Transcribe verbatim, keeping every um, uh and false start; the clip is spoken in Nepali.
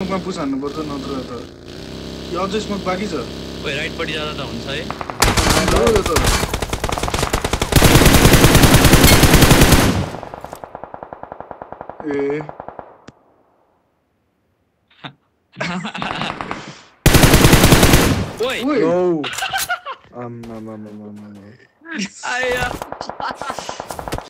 स्मोकमा पुस हान्नुपर्छ नत्र त यो अझै स्मोक बाँकी छ ओइ राइट पट्टि जाँदा त हुन्छ है ल यो त ए ओइ नो आम आम आम आम आया